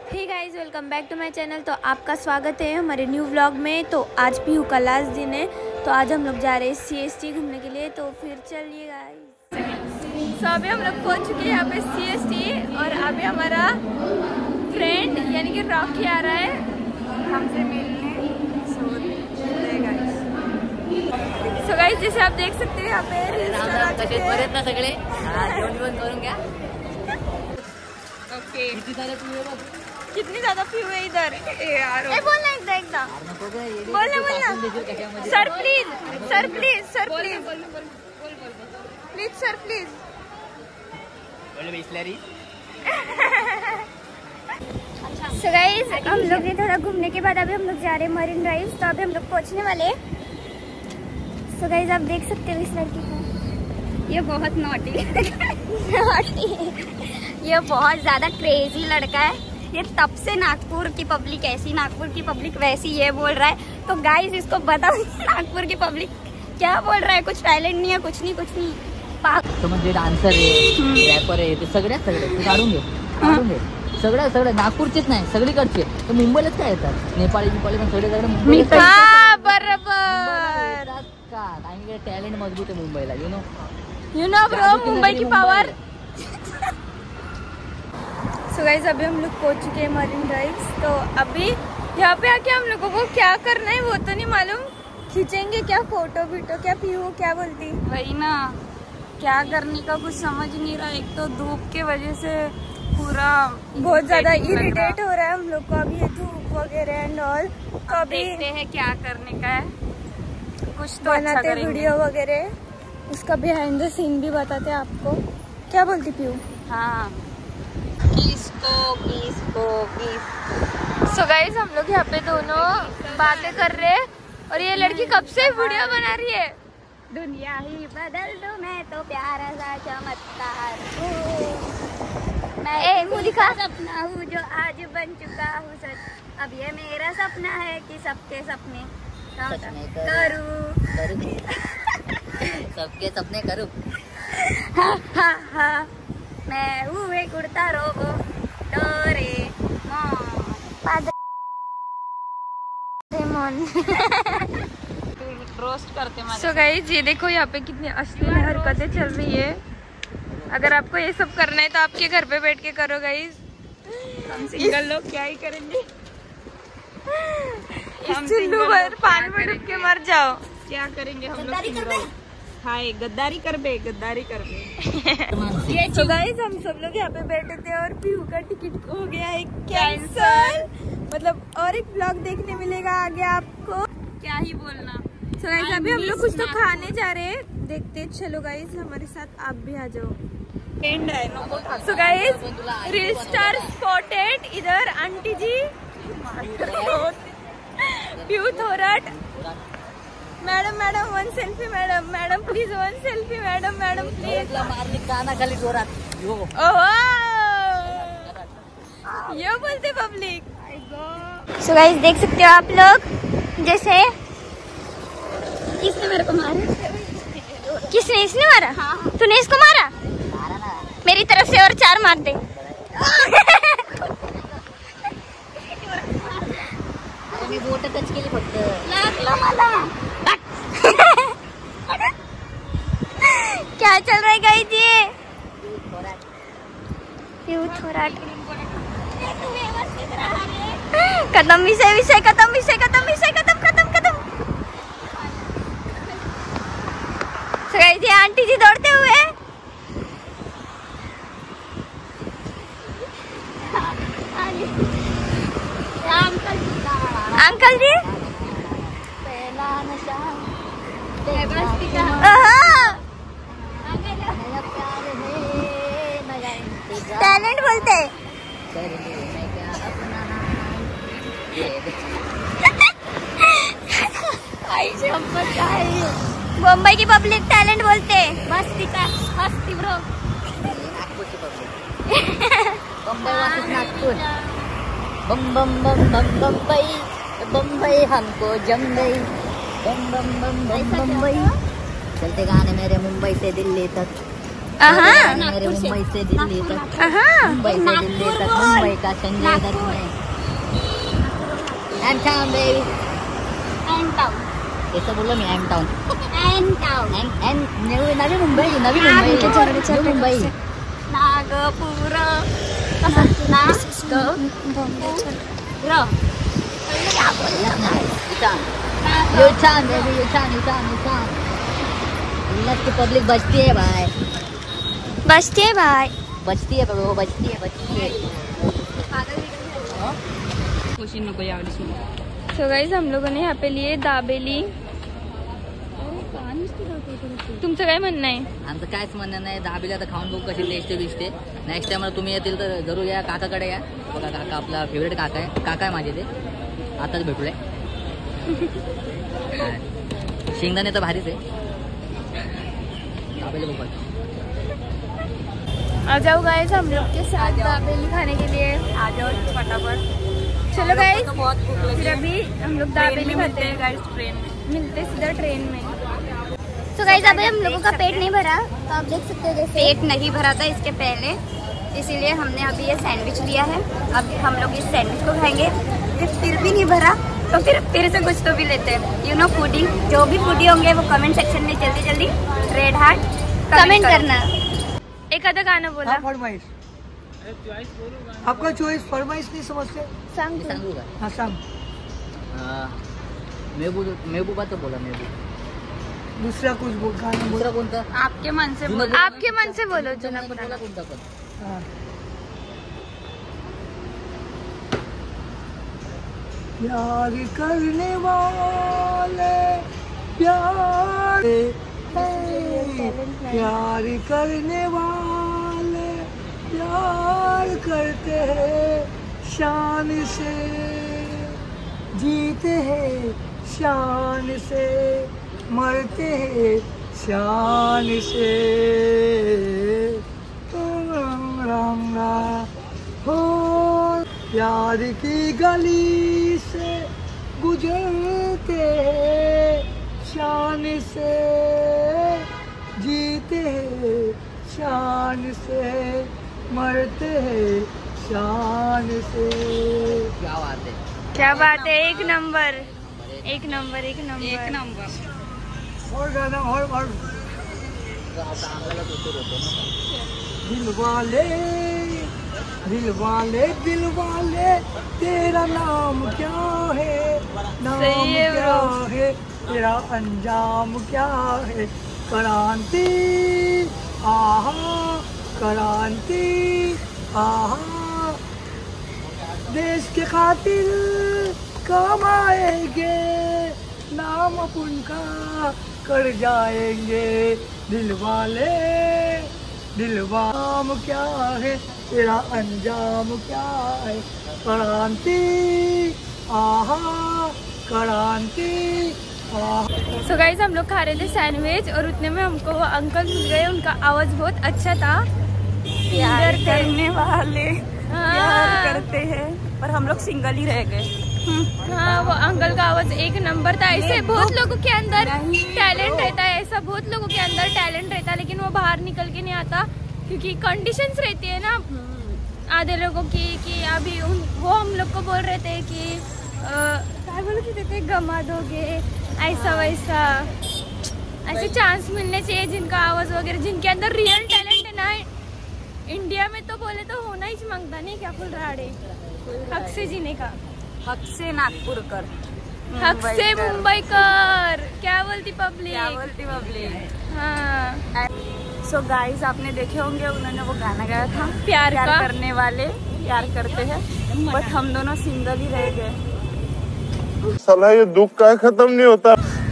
Hey guys, welcome back to my channel. तो आपका स्वागत है हमारे न्यू व्लॉग में। तो आज पीहू का लास्ट दिन है, तो आज हम लोग जा रहे हैं CST घूमने के लिए। तो फिर चलिए गाइस। तो अभी हम लोग पहुंच चुके हैं यहाँ पे CST, और अभी हमारा फ्रेंड यानी कि रॉकी आ रहा है हमसे मिलने। सो गाइस, जैसे आप देख सकते हैं यहाँ पे ओके कितनी ज्यादा पी हुए इधर यार। बोलना एकदम बोलना sir please sir please. So guys, हम लोग ने थोड़ा घूमने के बाद अभी हम लोग जा रहे हैं मरीन ड्राइव। तो अभी हम लोग पहुंचने वाले। सो गाइस, आप देख सकते हो इस लड़की को, ये बहुत नॉटी ये बहुत ज्यादा क्रेजी लड़का है। ये तब से नागपुर की पब्लिक ऐसी, नागपुर की पब्लिक वैसी ये बोल रहा है। तो गाइस, इसको बताओ नागपुर की पब्लिक क्या बोल रहा है। कुछ टैलेंट नहीं है, कुछ नहीं तो म्हणजे डान्सर आहे, रॅपर आहे, ते सगळे काढून घे सगळं नागपूरचेच नाही, सगळीकडचे. तर मुंबईलाच काय येतात, नेपाळी पण सगळे मुंबईला बरोबर का, कारण की टॅलेंट मजबूत आहे मुंबईला. यू नो ब्रो, मुंबई की पावर. सो गाइस, अभी हम लोग पहुंच चुके हैं मरीन ड्राइव। तो अभी यहाँ पे आके हम लोगों को क्या करना है वो तो नहीं मालूम। खींचेंगे क्या फोटो वीटो, क्या पीहू क्या बोलती वही ना, क्या करने का कुछ समझ नहीं रहा। एक तो धूप के वजह से पूरा बहुत ज्यादा इरिटेट हो रहा है हम लोग को अभी, ये धूप वगैरह एंड ऑल। तो अभी देखते हैं क्या करने का है, कुछ तो बनाते अच्छा वीडियो वगैरह, उसका बिहाइंड द सीन भी बताते आपको। क्या बोलती पीहू? हाँ, सो गाइस, हम लोग यहाँ पे दोनों बातें कर रहे हैं, और ये लड़की कब से वीडियो बना रही है। दुनिया ही बदल दो, मैं तो प्यारा सा चमत्कार ए, मुँह दिखा। सपना हूँ जो आज बन चुका हूँ सच। अब ये मेरा सपना है कि सबके सपने करूँ सबके सपने करूँ. हा मैं हूँ एक उड़ता रोबो रोस्ट करते। सो गाइस, ये देखो यहाँ पे कितनी अश्लील हरकतें चल रही है। अगर आपको ये सब करना है तो आपके घर पे बैठ के करो गाइस। हम सिंगल लोग क्या ही करेंगे, इस चुल्लू पर पानी में डूब के मर जाओ। क्या करेंगे हम लोग सिंगल। हाय, गद्दारी कर बे तो गाइस, हम सब लोग यहाँ पे बैठे थे और पीहू का टिकट हो गया है कैंसल। मतलब और एक ब्लॉग देखने मिलेगा आगे आपको, क्या ही बोलना। सो गाइस, अभी हम लोग कुछ तो खाने जा रहे हैं, देखते चलो गाइस हमारे साथ, आप भी आ जाओ। So guys, reel star spotted इधर aunty ji Pihu Thorat. Madam one selfie, madam please one selfie, madam please. मारली कानाखाली जोरात. ये बोलते पब्लिक। सो गाइस, देख सकते हो आप लोग, जैसे किसने मेरे को मारा? किसने? इसने मारा? हाँ। तूने इसको मारा? मेरी तरफ से और 4 मार दे। मी बोट टच केली फक्त. लागला मला. क्या चल रहा है गाइस? ये पीहू थोराट खत्म विषय खत्म। So guys, ये आंटी जी दौड़ते हुए अंकल जी टैलेंट बोलते हैं। मुंबई की पब्लिक टैलेंट बोलते हैं। मस्ती ब्रो। नागपूरची पब्लिक. बम्बई वासिस नागपूर. बम्बई हमको जम गई. बम्बई. चलते गाने मेरे मुंबई से दिल्ली तक. मेरे मुंबई से दिल्ली तक, मुंबई से दिल्ली तक, मुंबई का संजय दत्त में M town baby, M town ऐसा बोलो मैं M town, M town Navi Mumbai, Navi Mumbai, Nagpur, U town baby, U town Ulhas की पब्लिक बचती है भाई, बचती है भाई, बचती है वो बचती है। तो गाइस हम लोगों ने यहाँ पे लिए दाबेली। तुमचं काय म्हणणं आहे? आमचं कायच म्हणणं नाही, दाबेली आता खाऊन बघू कशी टेस्टी दिसते। नेक्स्ट टाइम तुम्ही येतील तर जरूर या, काकाकडे या, बघा काका आपला फेवरेट काका आहे माझे ते, आताच भेटूले। शेंगदाणे तर भारीच आहे, दाबेली बघू। आ जाओ गाइस हम लोग के साथ दाबेली खाने के लिए, आ जाओ फटाफट। चलो गाइस, तो बहुत भूख लगी फिर है। अभी हम लोग दाबेली खाते हैं गाइस, ट्रेन में मिलते सीधा ट्रेन में। तो गाइस अभी हम लोगों का पेट नहीं भरा, तो आप देख सकते हो जैसे पेट नहीं भरा था इसके पहले, इसीलिए हमने अभी ये सैंडविच लिया है। अब हम लोग इस सैंडविच को खाएंगे, फिर भी नहीं भरा तो फिर से कुछ तो भी लेते हैं। यू नो फूडी, जो भी फूडी होंगे वो कमेंट सेक्शन में जल्दी रेड हार्ट कमेंट करना। एखादा गाणं बोला। फरमाइश आपका चॉइस, फरमाइश नहीं समझते, सांग तू। सांगू का? हाँ सांग। मेहबूबा तो बोला, मेहबूब। दूसरा कुछ गाना बोल। दूसरा कोणता? आपके मन से बोलो। आपके मन से बोलो जुना बोला पुराना। कोणता पण? हाँ। प्यार करने वाले प्यार करने वाले प्यार करते हैं, शान से जीते हैं, शान से मरते हैं, शान से रंगा हो। प्यार की गली से गुजरते हैं, शान से जीते हैं, शान से मरते हैं, शान से। क्या बात है, क्या बात है, एक नंबर, एक नंबर, एक नंबर, एक नंबर। और गाना और तो आपका आंगला तो होतो ना। दिल वाले तेरा नाम क्या है, नाम सही है क्या ब्रो। है, तेरा अंजाम क्या है। क्रांति आहा, क्रांति आहा, देश के खातिर काम आएंगे, नाम अपन का कर जाएंगे। दिल वाम क्या है, तेरा अंजाम क्या है। क्रांति आहा, क्रांति आहा। सो गाइस हम लोग खा रहे थे सैंडविच और उतने में हमको वो अंकल मिल गए, उनका आवाज बहुत अच्छा था। प्यार थे। करने वाले हाँ। प्यार करते हैं, पर हम लोग सिंगल ही रह गए। हाँ, वो अंकल का आवाज एक नंबर था। ऐसे बहुत लोगों के अंदर टैलेंट रहता है, ऐसा बहुत लोगों के अंदर टैलेंट रहता है, लेकिन वो बाहर निकल के नहीं आता क्योंकि कंडीशंस रहती है ना आधे लोगों की, कि अभी वो हम लोग को बोल रहे थे कि क्या बोलते थे, गमा दोगे, ऐसा वैसा। ऐसे चांस मिलने चाहिए जिनका आवाज वगैरह, जिनके अंदर रियल टैलेंट है ना। इंडिया में तो बोले तो होना ही मांगता नहीं क्या, फुल राड़े हक से जीने का, हक से नागपुर कर, हक से मुंबई कर, क्या बोलती पब्लिक, क्या बोलती पब्लिक। हाँ। सो गाइस आपने देखे होंगे उन्होंने वो गाना गाया था, प्यार का। करने वाले प्यार करते हैं, बट हम दोनों सिंगल ही रह गए। साला ये दुख का खत्म नहीं होता।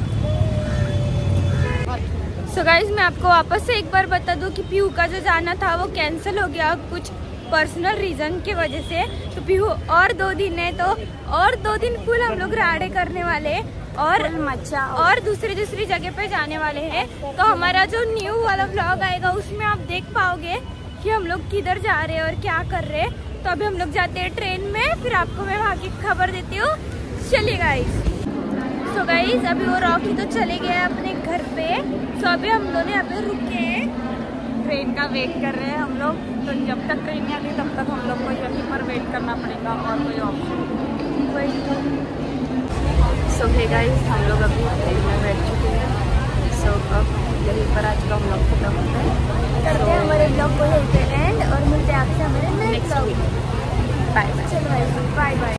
सो गाइस मैं आपको वापस से एक बार बता दूं कि पीहू का जो जाना था वो कैंसिल हो गया कुछ पर्सनल रीजन की वजह से। तो पीहू और 2 दिन है, तो और 2 दिन फुल हम लोग राड़े करने वाले और मच्छा और दूसरी जगह पे जाने वाले हैं। तो हमारा जो न्यू वाला व्लॉग आएगा उसमें आप देख पाओगे कि हम लोग किधर जा रहे हैं और क्या कर रहे हैं। तो अभी हम लोग जाते हैं ट्रेन में, फिर आपको मैं वहाँ की खबर देती हूँ। चलिए गाइस। सो गाइस अभी वो रॉकी तो चले गए अपने घर पे, तो अभी हम दोनों यहाँ पे रुके हैं। ट्रेन का वेट कर रहे हैं हम लोग। तो जब तक ट्रेन नहीं आती तब तक हम लोग को यहीं पर वेट करना पड़ेगा और कोई ऑप्शन वही। सो हे गाइस, हम लोग अभी ट्रेन में बैठ चुके हैं। सो अब यहीं पर आज का हम लोग खत्म करते हैं हमारे ब्लॉग को यहीं पे